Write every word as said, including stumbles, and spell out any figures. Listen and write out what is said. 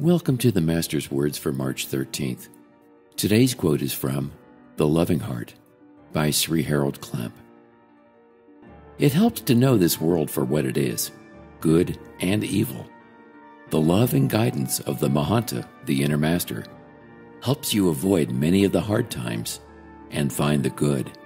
Welcome to the Master's Words for March thirteenth. Today's quote is from The Loving Heart by Sri Harold Klemp. It helps to know this world for what it is, good and evil. The love and guidance of the Mahanta, the inner master, helps you avoid many of the hard times and find the good